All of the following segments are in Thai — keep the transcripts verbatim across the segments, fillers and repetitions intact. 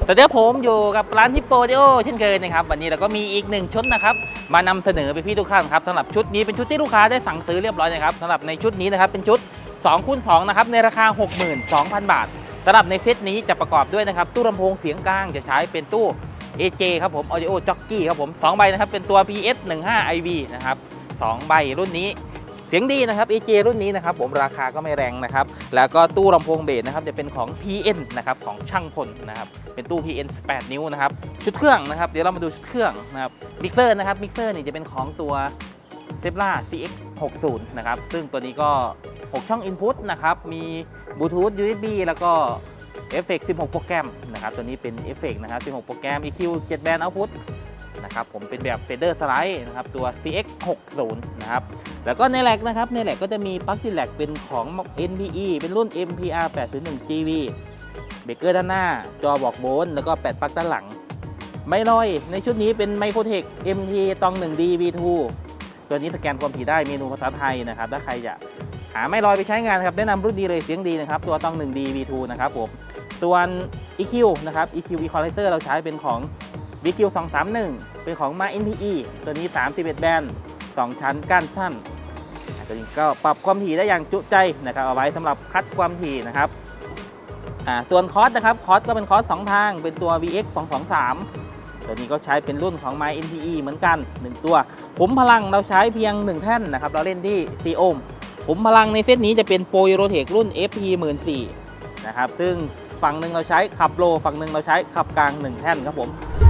แต่เดี๋ยวผมอยู่กับร้านฮิปโปดิโอเช่นเคยนะครับวันนี้เราก็มีอีกหนึ่งชุดนะครับมานำเสนอไปพี่ทุกท่านครับสำหรับชุดนี้เป็นชุดที่ลูกค้าได้สั่งซื้อเรียบร้อยนะครับสำหรับในชุดนี้นะครับเป็นชุดสองคูณสองนะครับในราคา หกหมื่นสองพัน บาทสำหรับในเซตนี้จะประกอบด้วยนะครับตู้ลำโพงเสียงกลางจะใช้เป็นตู้ เอ เจ ครับผม Audio Jockey ครับผมสองใบนะครับเป็นตัว พี เอส หนึ่งห้า ไอ วี นะครับสองใบรุ่นนี้เสียงดีนะครับ เอ เจ รุ่นนี้นะครับผมราคาก็ไม่แรงนะครับแล้วก็ตู้ลำโพงเบสนะครับจะเป็นของ พี เอ็น นะครับของช่างพลนะครับเป็นตู้ พี เอ็น แปด นิ้วนะครับชุดเครื่องนะครับเดี๋ยวเรามาดูชุดเครื่องนะครับมิกเซอร์นะครับมิกเซอร์นี่จะเป็นของตัว เซฟล่า ซี เอ็กซ์ หกสิบ นะครับซึ่งตัวนี้ก็หกช่อง Input นะครับมีบลูทูธ ยู เอส บี แล้วก็เอฟเฟกต์สิบหกโปรแกรมนะครับตัวนี้เป็นเอฟเฟกต์นะครับสิบหกโปรแกรม อี คิว เจ็ด แบนด์ Output นะครับผมเป็นแบบเฟเดอร์สไลด์นะครับตัว ซี เอ็กซ์ หกสิบ นะครับแล้วก็ในแหลกนะครับในแหลกก็จะมีปลั๊กที่แหลกเป็นของ เอ็น พี อี เป็นรุ่น เอ็ม พี อาร์ แปดศูนย์หนึ่ง จี วี เบรกเกอร์ด้านหน้าจอบอกโวลต์แล้วก็แปดปลั๊กด้านหลังไม่ลอยในชุดนี้เป็น Microtech เอ็ม ที ตอง หนึ่ง ดี วี ทู ตัวนี้สแกนความถี่ได้เมนูภาษาไทยนะครับถ้าใครจะหาไม่ลอยไปใช้งานครับแนะนำรุ่นดีเลยเสียงดีนะครับตัวตอง หนึ่ง ดี วี ทู นะครับผมส่วน อี คิว นะครับ อี คิว Equalizer เราใช้เป็นของ วี คิว สองสามหนึ่ง เป็นของ มา เอ็น พี อี ตัวนี้สามสิบเอ็ดแบนด์สองชั้นก้านสั้นตัวนี้ก็ปรับความถี่ได้อย่างจุใจนะครับเอาไว้สำหรับคัดความถี่นะครับอ่าส่วนคอร์สนะครับคอร์สก็เป็นคอร์สสองทางเป็นตัว วี เอ็กซ์ สองสองสามตัวนี้ก็ใช้เป็นรุ่นของ มา เอ็น พี อี เหมือนกันหนึ่งตัวผมพลังเราใช้เพียงหนึ่งแท่นนะครับเราเล่นที่สี่โอห์มผมพลังในเซตนี้จะเป็นโปรยูโรเทครุ่น เอฟ พี หนึ่งหมื่นสี่พัน นะครับซึ่งฝั่งหนึ่งเราใช้ขับโลฝั่งหนึ่งเราใช้ขับกลางหนึ่งแท่นครับผม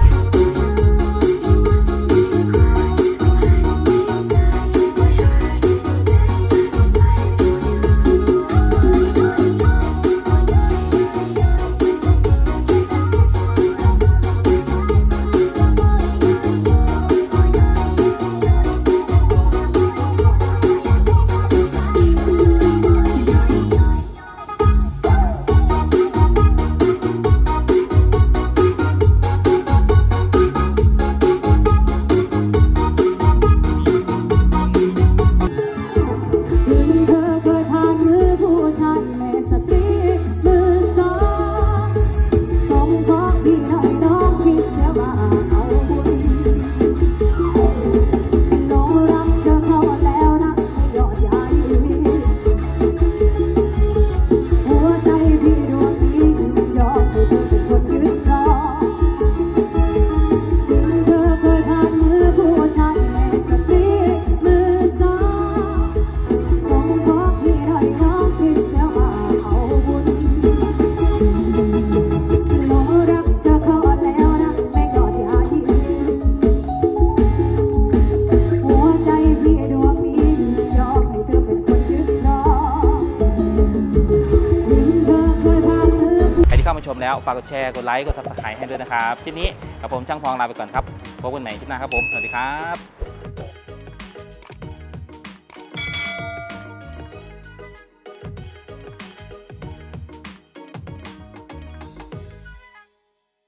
เข้ามาชมแล้วฝากกดแชร์กดไลค์กดซับสไครต์ให้ด้วยนะครับคลิปนี้กับผมช่างพองลาไปก่อนครับพบกันใหม่คลิปหน้าครับผมสวัสดีครับ